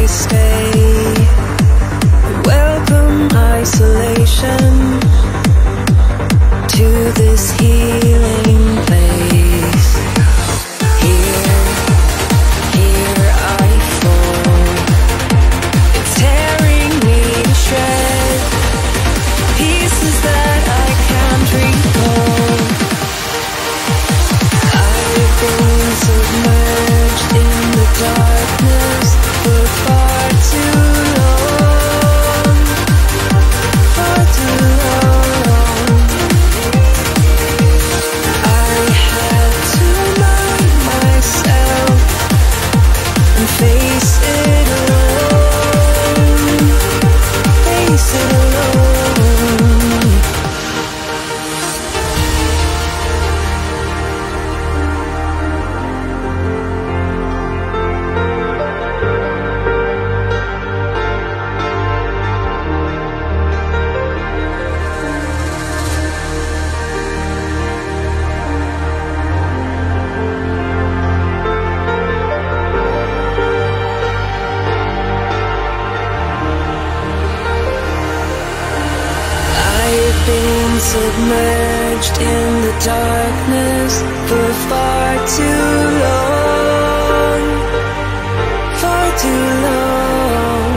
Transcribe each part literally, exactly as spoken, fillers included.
Submerged in the darkness for far too long, far too long.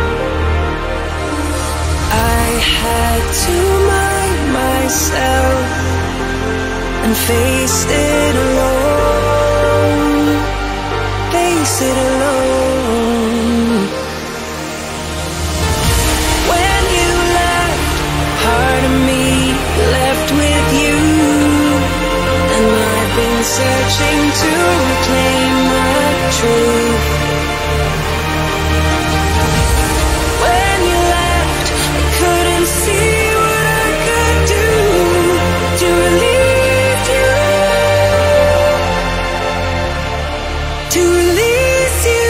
I had to mind myself and face it alone, face it alone. When you left, part of me left with you, and I've been searching to reclaim the truth. When you left, I couldn't see what I could do to relieve you, to release you.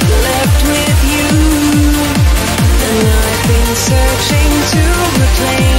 Searching to reclaim